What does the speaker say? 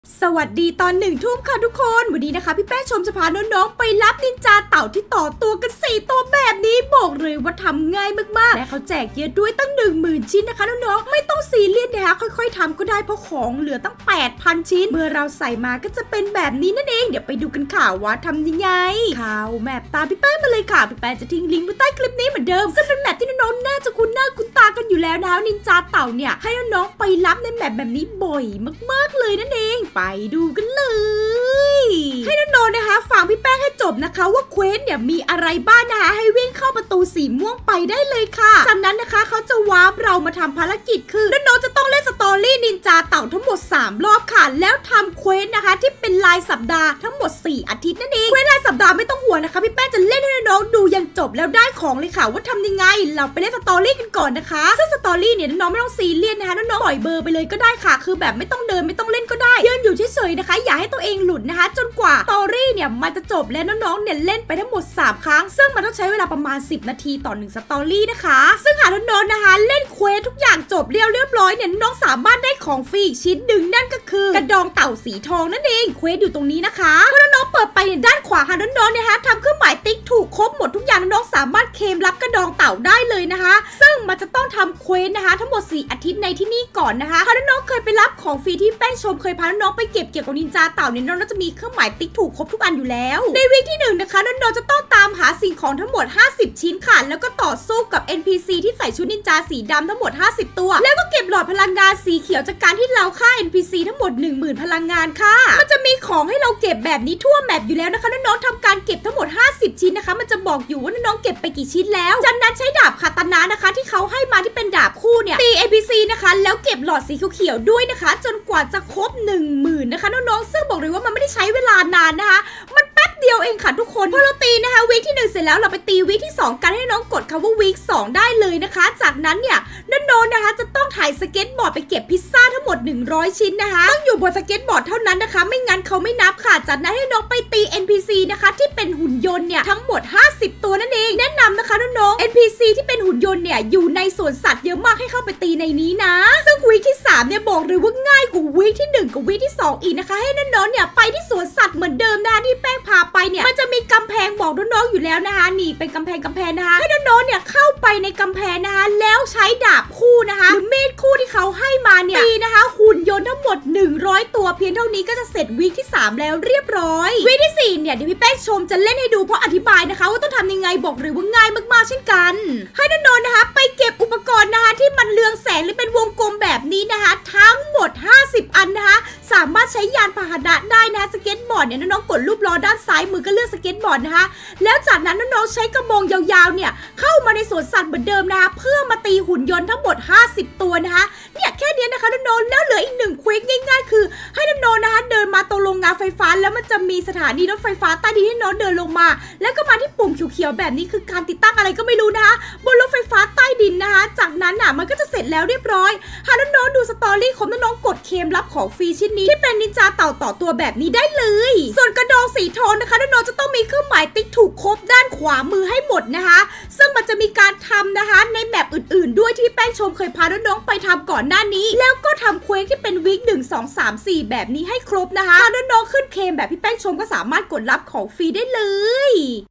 สวัสดีตอน1 ทุ่มค่ะทุกคนวันนี้นะคะพี่แป้งชมจะพาน้องๆไปรับนินจาเต่าที่ต่อตัวกัน4 ตัวแบบนี้บอกเลยว่าทำง่ายมากๆและเขาแจกเยอะด้วยตั้ง 10,000 ชิ้นนะคะน้องๆไม่ต้องซีเรียสนะคะค่อยๆทำก็ได้เพราะของเหลือตั้ง 8,000 ชิ้นเมื่อเราใส่มาก็จะเป็นแบบนี้นั่นเองเดี๋ยวไปดูกันค่ะว่าทำยังไงข่าวแมปตามพี่แป้งมาเลยค่ะพี่แป้งจะทิ้งลิงก์ไว้ใต้คลิปนี้เหมือนเดิมซึ่งเป็นแมปที่น้องๆน่าจะคุ้นหน้าคุ้นตากันอยู่แล้วนะคะนินจาเต่าเนี่ยให้น้องๆไปรับในแมปแบบนี้บ่อยมากๆเลยนั่นเองไปดูกันเลยให้น้องๆนะคะฟังพี่แป้งให้จบนะคะว่าเควสเนี่ยมีอะไรบ้างนะคะให้วิ่งเข้าประตูสีม่วงไปได้เลยค่ะจากนั้นนะคะเขาจะวาร์ปเรามาทำภารกิจคือน้องๆจะต้องเล่นสตอรี่นินจาเต่าทั้งหมด3 รอบค่ะแล้วทำเควสนะคะที่เป็นรายสัปดาห์ทั้งหมด4 อาทิตย์นั่นเองเควสรายสัปดาห์ไม่ต้องห่วงนะคะพี่แป้งจะเล่นให้น้องๆดูยันจบแล้วได้ของเลยค่ะว่าทำยังไงเราไปเล่นสตอรี่กันก่อนนะคะซึ่งสตอรี่เนี่ยน้องๆไม่ต้องซีเรียสนะคะน้องๆปล่อยเบอร์ไปเลยก็ได้ค่ะคือแบบไม่ต้องเดินไม่ต้องเล่นก็ได้ยืนอยู่เฉยๆนะคะอย่าให้ตัวเองหลุดนะคะจนกว่าสตอรี่เนี่ยมันจะจบและน้องๆเนี่ยเล่นไปทั้งหมด3 ครั้งซึ่งมันต้องใช้เวลาประมาณ10 นาทีต่อ1 สตอรี่นะคะซึ่งหากน้องๆนะคะเล่นเควสทุกอย่างจบเรียบร้อยเนี่ยน้องสามารถได้ของฟรีอีกชิ้นหนึ่งนั่นก็คือกระดองเต่าสีทองนั่นเองเควสอยู่ตรงนี้นะคะพอน้องๆเปิดไปเนี่ยด้านขวาค่ะน้องๆเนี่ยทำเครื่องหมายติ๊กถูกครบหมดทุกอย่างน้องๆสามารถเคลมรับกระดองเต่าได้เลยนะคะซึ่งมันจะต้องทำเควสนะคะทั้งหมด4 อาทิตย์ในที่นี่ก่อนนะคะถ้าน้องๆเคยไปรับของฟรีที่แป้งชมเคยพาน้องๆไปเก็บเกี่ยวกับนินจาเต่าเนี่ยน้องๆจะมีเครื่องหมายติ๊กถูกครบทุกอันอยู่แล้วในวีคที่1นะคะน้องๆจะต้องตามหาสิ่งของทั้งหมด50 ชิ้นค่ะแล้วก็ต่อสู้กับ NPC ที่ใส่ชุดนินจาสีดำทั้งหมด50 ตัวแล้วก็เก็บหลอดพลังงานสีเขียวจากการที่เราฆ่า NPC ทั้งหมด 10,000 พลังงานค่ะมันจะมีของให้เราเก็บแบบนี้ทั่วแมปอยู่แล้วนะคะน้องๆทำการเก็บทั้งหมด50 ชิ้นนะคะมันจะบอกอยู่ว่าน้องๆเก็บไปกี่ชิ้นแล้วจากนั้นใช้ดาบคาตานะนะคะที่เขาให้มาที่เป็นดาบคู่เนี่ยตี NPC นะคะแล้วเก็บหลอดสีเขียวๆด้วยนะคะจนกว่าจะครบ 10,000 นะคะน้องๆซึ่งบอกเลยว่ามันไม่ได้ใช้เวลานานนะคะมันแป๊บเดียวเองค่ะทุกคนพอเราตีนะคะวีคที่1เสร็จแล้วเราไปตีวีคที่2กันให้น้องกดคำว่าวีค2ได้เลยนะคะจากนั้นเนี่ยน้องๆนะคะจะต้องถ่ายสเก็ตบอร์ดไปเก็บพิซซ่าทั้งหมด100 ชิ้นนะคะต้องอยู่บนสเก็ตบอร์ดเท่านั้นนะคะไม่งั้นเขาไม่นับค่ะจากนั้นให้น้องไปตี NPC นะคะที่เป็นหุ่นยนต์เนี่ยทั้งหมด50 ตัวนั่นเองแนะนำนะคะน้องๆ NPC ที่เป็นหุ่นยนต์เนี่ยอยู่ในสวนสัตว์เยอะมากให้เข้าไปตีในนี้นะซึ่งวีคที่3เนี่ยบอกเลยว่าง่ายกว่าวีคที่1กับวีคที่2อีกนะคะให้น้องๆเนี่ยไปที่สวนสัตว์เหมือนเดิมนะที่แป้งพาไปเนี่ยมันจะมีกำแพงบอกน้องๆอยู่แล้วนะคะนี่เป็นกำแพงนะคะให้น้องๆเนี่ยเข้าไปในกำแพงนะคะแล้วใช้ดาบคู่นะคะหรือมีดคู่ที่เขาให้มาเนี่ยตีนะคะหุ่นยนต์ทั้งหมด100 ตัวเพียงเท่านี้ก็จะเสร็จวีคที่3แล้วเรียบร้อยวีคที่4เนี่ยเดี๋ยวพี่แป้งชมจะเล่นให้ดูเพราะอธิบายนะคะว่าต้องทำยังไงบอกเลยว่าง่ายมากๆเช่นกันให้น้องๆนะคะไปเก็บอุปกรณ์นะคะที่มันเรืองแสงหรือเป็นวงกลมแบบนี้นะคะทั้งหมด50 อันนะคะสามารถใช้ยานพาหนะได้นะสเก็ตบอร์ดเนี่ยน้องๆกดรูปล้อด้านซ้ายมือก็เลือกสเก็ตบอร์ดนะคะแล้วจากนั้นน้องๆใช้กระบองยาวๆเนี่ยเข้ามาในสวนสัตว์เหมือนเดิมนะคะเพื่อมาตีหุ่นยนต์ทั้งหมด50 ตัวนะคะเนี่ยแค่นี้นะคะน้องๆแล้วเหลืออีก1 เควสง่ายๆคือให้น้องๆนะคะเดินมาตรงโรงงานไฟฟ้าแล้วมันจะมีสถานีรถไฟฟ้าใต้ดินให้น้องเดินลงมาแล้วก็มาที่ปุ่มเขียวๆแบบนี้คือการติดตั้งอะไรก็ไม่รู้นะคะบนรถไฟฟ้าใต้ดินนะคะจากนั้นมันก็จะเสร็จแล้วเรียบร้อยหากน้องๆดูสตอรี่ของน้องๆกดเคลมรับของฟรีชิ้นนี้ที่เป็นนินจาเต่าต่อตัวแบบนี้ได้เลยส่วนกระดองสีทองนะคะน้องๆจะต้องมีเครื่องหมายติ๊กถูกครบด้านขวามือให้หมดนะคะซึ่งมันจะมีการทำนะคะในแมปอื่นๆด้วยที่แป้งชมเคยพาน้องๆไปทำก่อนหน้านี้แล้วก็ทำเควสที่เป็นวีค1 2 3 4แบบนี้ให้ครบนะคะถ้าน้องๆขึ้นเคลมแบบพี่แป้งชมก็สามารถกดรับของฟรีได้เลย